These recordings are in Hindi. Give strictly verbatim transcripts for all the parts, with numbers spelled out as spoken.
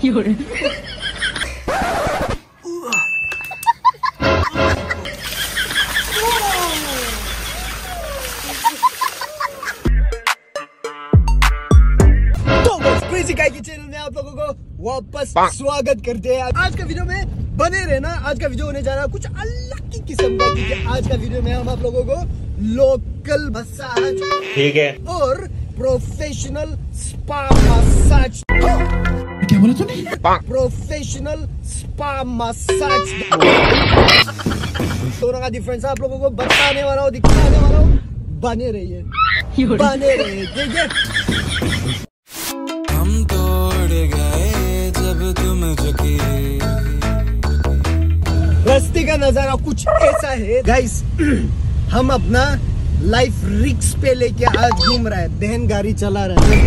के चैनल में आप लोगों को वापस स्वागत करते हैं। आज का वीडियो में बने रहना। आज का वीडियो होने जा रहा है कुछ अलग की किस्म का, क्योंकि आज का वीडियो में हम आप लोगों को लोकल मसाज, ठीक है, और प्रोफेशनल स्पा मसाज, क्या बोला तूने? प्रोफेशनल स्पा मसाज दोनों का डिफरेंस आप लोगों को बताने वाला हूँ, दिखाने वाला हूँ। बने रहिए, बने रहिए, ठीक है। हम तोड़ गए जब तुम झुकी। रास्ते का नजारा कुछ ऐसा है गाइस। हम अपना लाइफ रिक्स पे लेके आज घूम रहा है, बहन गाड़ी चला रहा है।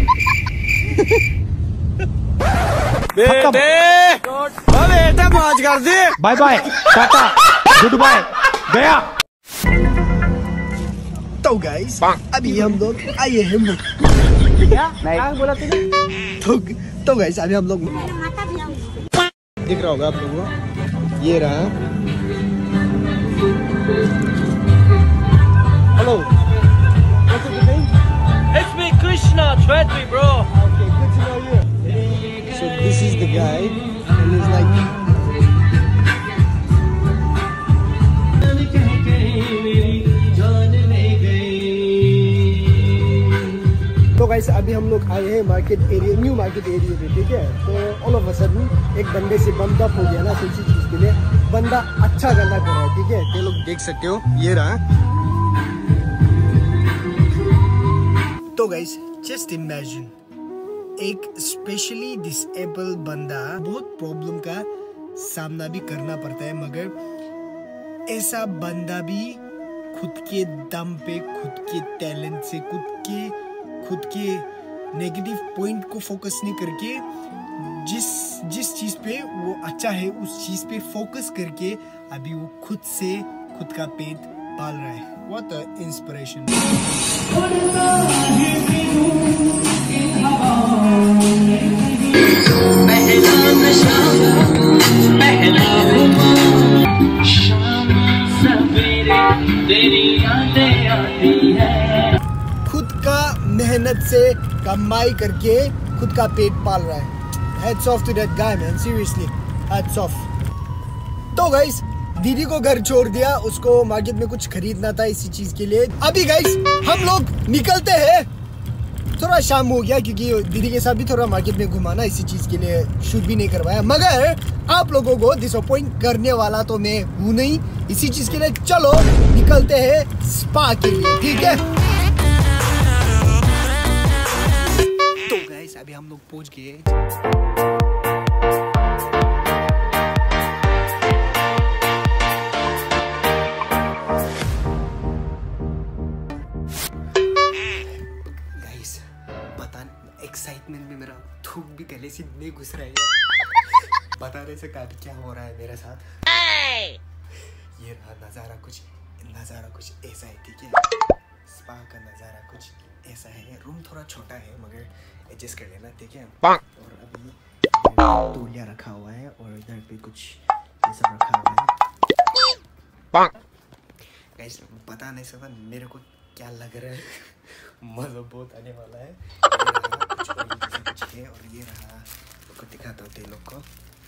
बेटे बेटा मौज कर दे। Bye bye, tata, good bye, गया। तो गाइस अभी हम लोग आए हैं। क्या क्या बोला तूने? तो तो गाइस अभी हम लोग दिख रहा होगा आप लोगों को, ये रहा। Hello, what's your name? It's me, Krishna. Trade me, bro. Okay, good to know you. So this is the guy, and he's like. तो गाइस अभी हम लोग आए हैं market area, new market area पे, ठीक है। तो ऑल ऑफ अ सडन एक बंदे से बंद अप हो गया ना किसी चीज के लिए। बंदा अच्छा गंदा कर रहा है, ठीक है। ये लोग देख सकते हो, ये रहा। तो गाइस जस्ट इमेजिन, एक स्पेशली डिसेबल्ड बंदा, बहुत प्रॉब्लम का सामना भी करना पड़ता है, मगर ऐसा बंदा भी खुद के दम पे, खुद के टैलेंट से, खुद के खुद के नेगेटिव पॉइंट को फोकस नहीं करके, जिस जिस चीज पे वो अच्छा है उस चीज पे फोकस करके अभी वो खुद से खुद का पेट पाल रहा है। What a inspiration. मेहनत से कमाई करके खुद का पेट पाल रहा है। Hats off to that guy, man. Seriously, hats off. तो गाइस दीदी को घर छोड़ दिया, उसको मार्केट में कुछ खरीदना था इसी चीज के लिए। अभी गाइस हम लोग निकलते हैं। थोड़ा शाम हो गया क्योंकि दीदी के साथ भी थोड़ा मार्केट में घुमाना, इसी चीज के लिए शूट भी नहीं करवाया। मगर आप लोगों को डिसअपॉइंट करने वाला तो मैं हूँ नहीं, इसी चीज के लिए चलो निकलते हैं स्पा के लिए, ठीक है। अभी हम लोग पहुंच गए। गाइस पता एक्साइटमेंट में मेरा थूक भी गले से नहीं घुस रहा है। बता नहीं सकता क्या हो रहा है मेरे साथ। ये रहा नजारा, कुछ नजारा कुछ ऐसा है, ठीक है। स्पा का नजारा कुछ ऐसा है। रूम थोड़ा छोटा है मगर एडजस्ट कर लेना, ठीक है। और अभी तौलिया रखा हुआ है और इधर पे कुछ ये सब रखा हुआ है। गाइस पता नहीं सकता मेरे को क्या लग रहा है। मजा बहुत आने वाला है। कुछ कुछ है और ये रहा, आपको दिखाता हूँ तेरे लोग को।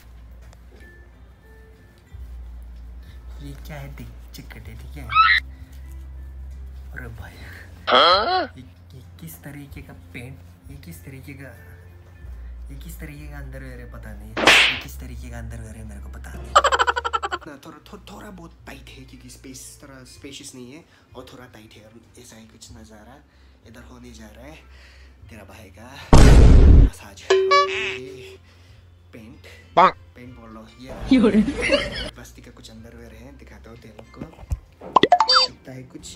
ये क्या है चेक करते, ठीक है। अरे भाई ये, ये किस तरीके का पेंट, ये किस तरीके का ये किस तरीके का अंडरवेयर है पता नहीं, ये किस तरीके का अंडरवेयर है मेरे को पता नहीं। थोड़ा थो, थोड़ा बहुत टाइट है क्योंकि स्पेस थोड़ा स्पेशियस नहीं है और थोड़ा टाइट है। और ऐसा ही कुछ नज़ारा इधर होने जा रहा है। तेरा भाई का मसाज, पेंट पेंट बोल लो। ये प्लास्टिक का कुछ अंडरवेयर है, दिखाता हूँ तेरे लोग को। दिखता है कुछ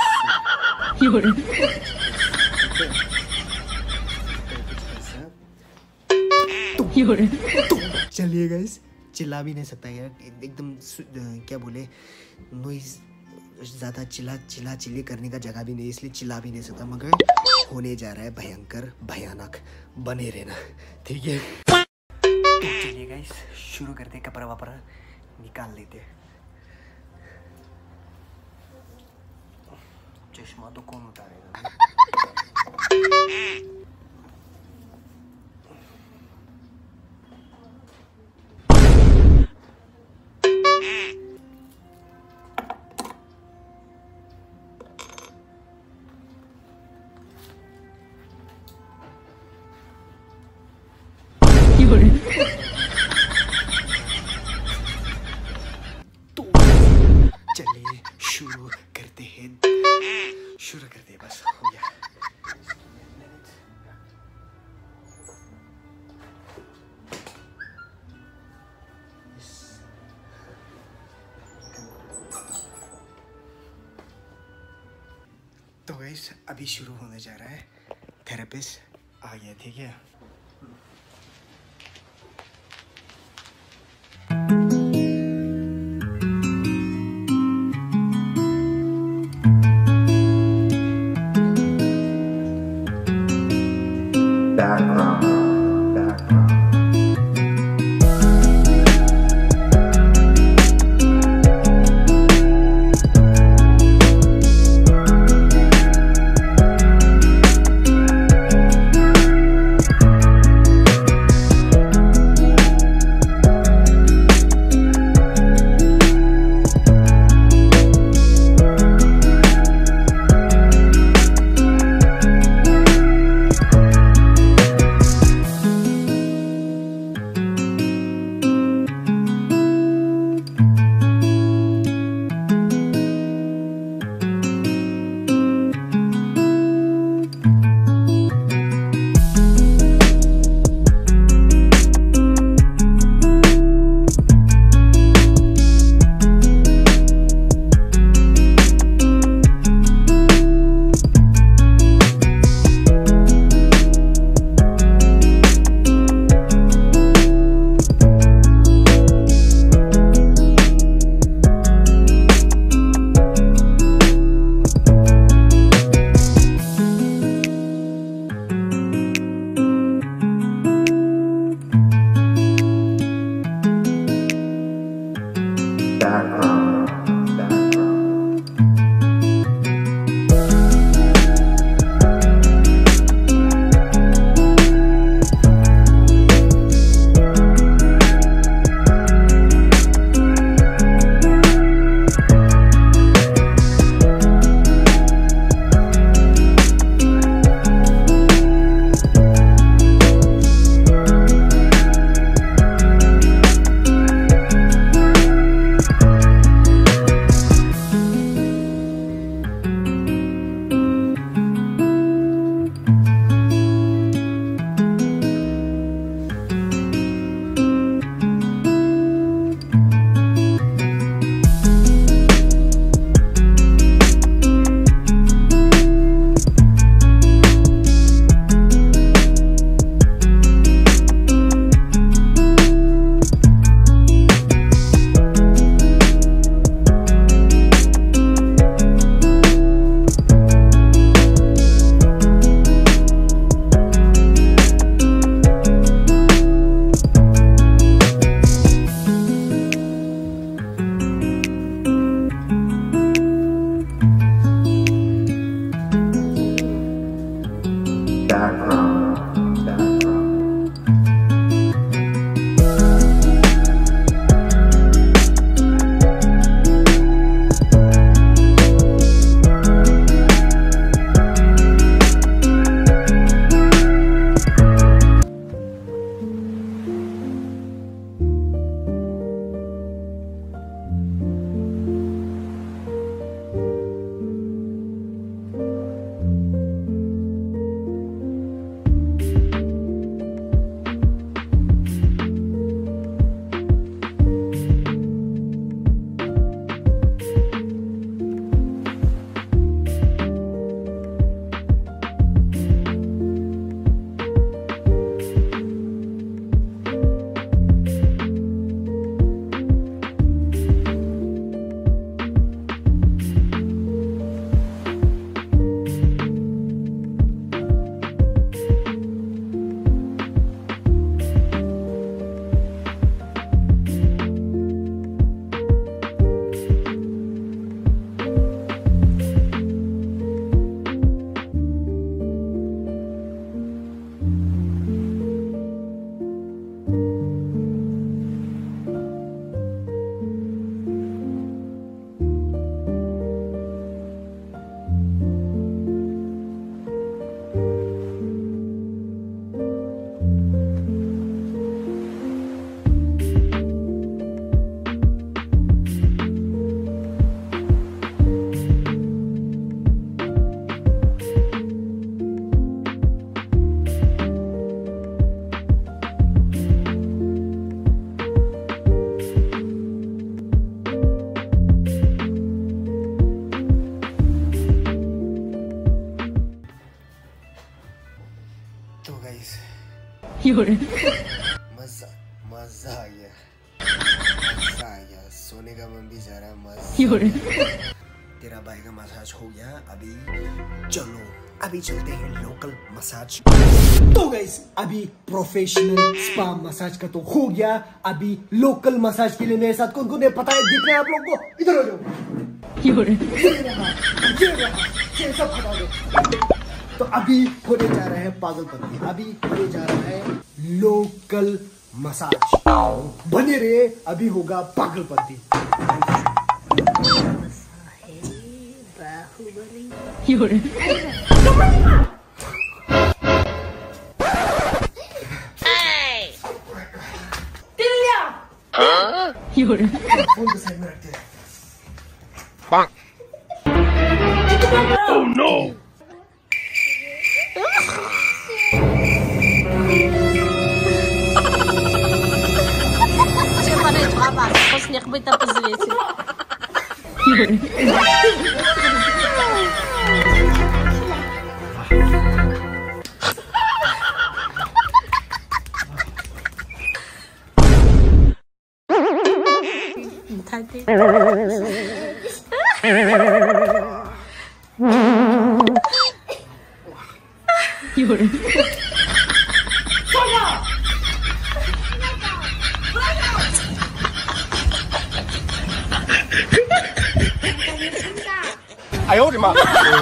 चलिए गाइस, चिल्ला भी नहीं सकता यार, एकदम क्या बोले, नॉइज ज़्यादा चिल्ला चिल्ला चिल्ली करने का जगह भी नहीं, इसलिए चिल्ला भी नहीं सकता। मगर होने जा रहा है भयंकर भयानक, बने रहना, ठीक है। चलिए गाइस शुरू करते, कपड़ा वपड़ा निकाल लेते हैं। चश्मा तो कौन उतारेगा? तो चलिए शुरू करते हैं, शुरू करते हैं, बस हो गया। तो गाइस अभी शुरू होने जा रहा है, थेरेपिस्ट आ गया, ठीक है। मजा मजा आ गया, मजा आ गया, सोने का मन भी जा रहा है, मजा। तेरा भाई का मसाज हो गया, अभी चलो अभी चलते हैं लोकल मसाज। तो गाइस अभी प्रोफेशनल स्पा मसाज का तो हो गया, अभी लोकल मसाज के लिए मेरे साथ कौन कौन है पता है, दिख रहा है आप लोगों को, इधर हो जाओ। ये रहा, ये रहा, ये सब हटा दो। तो अभी होने जा रहा है पागलपंती, अभी होने जा रहा है लोकल मसाज, बने रहे, अभी होगा पागलपंती। फोन को साइड में रखते हैं। Oh no! Снег бы там позветил. 哎呦我的妈！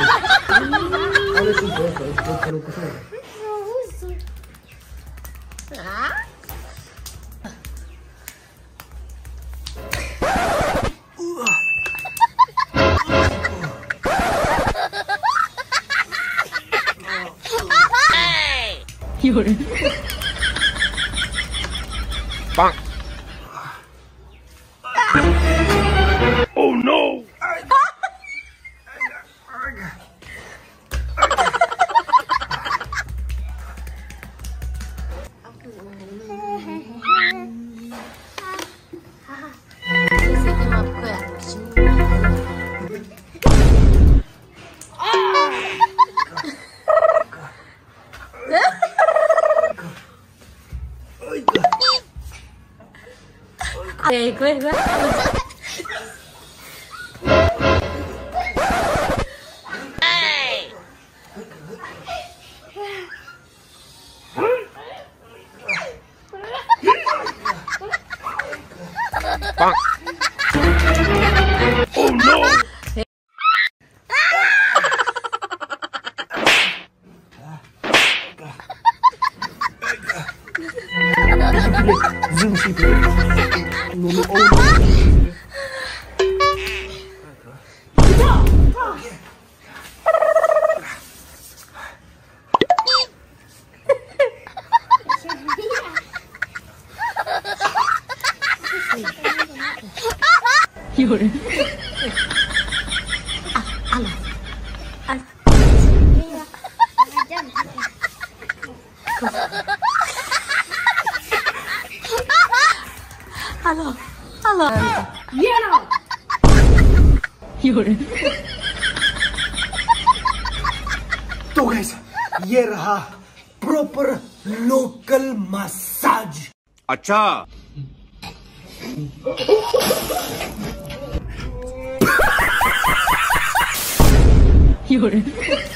有人。 棒。Oh no！ 哎，快快！哎！ 棒。Oh no！ zoom situ. No no oh. 有人。Hello, hello. Yeah. 有人。 तो गाइस ये रहा प्रॉपर लोकल मसाज। अच्छा। 有人。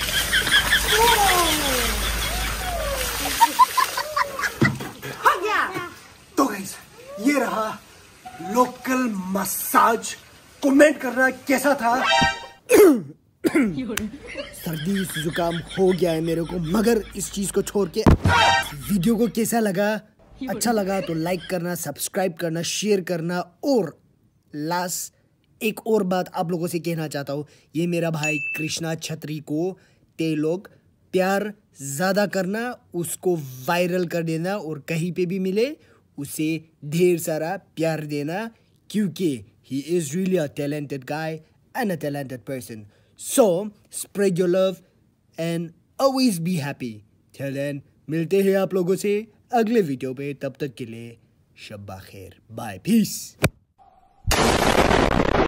तो गाइस ये रहा लोकल मसाज। कमेंट करना कैसा था। सर्दी जुकाम हो गया है मेरे को, मगर इस चीज को छोड़ के वीडियो को कैसा लगा, अच्छा लगा तो लाइक करना, सब्सक्राइब करना, शेयर करना। और लास्ट एक और बात आप लोगों से कहना चाहता हूँ, ये मेरा भाई कृष्णा छतरी को ते लोग प्यार ज़्यादा करना, उसको वायरल कर देना और कहीं पे भी मिले उसे ढेर सारा प्यार देना, क्योंकि he is really a talented guy and a talented person. So spread your love and always be happy. Till then मिलते हैं आप लोगों से अगले वीडियो पे, तब तक के लिए शब्बा खैर, बाय, पीस।